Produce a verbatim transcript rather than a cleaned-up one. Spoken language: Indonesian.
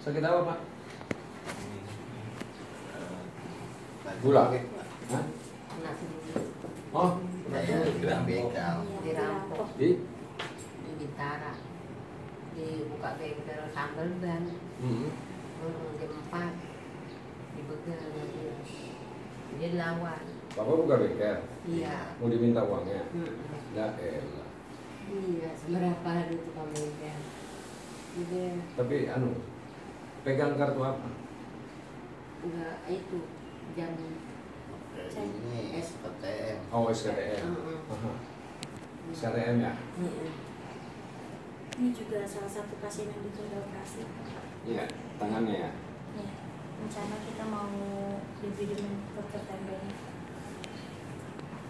Sakit apa, Pak? Gula. Hah? Kena sendiri. Oh, Bilang begal. Dirampok di? di Bintara. Dibuka bengkel sambal ban. Hmm. Hmm, jam empat. Dibegal dia. Dia lawan. Bapak buka bengkel? Iya. Mau diminta uangnya? Hmm. Ya elah. Iya, seberapa hari itu kamu bengkel. Jadi Tapi anu, pegang kartu apa? enggak itu jam Ini S K T M. Oh, S K T M. Heeh. Aha. S K T M ya? Heeh. Ini juga salah satu pasien yang ditunda operasi. Iya, tangannya ya. Ya, rencana kita mau diberi dengan dokter tembel.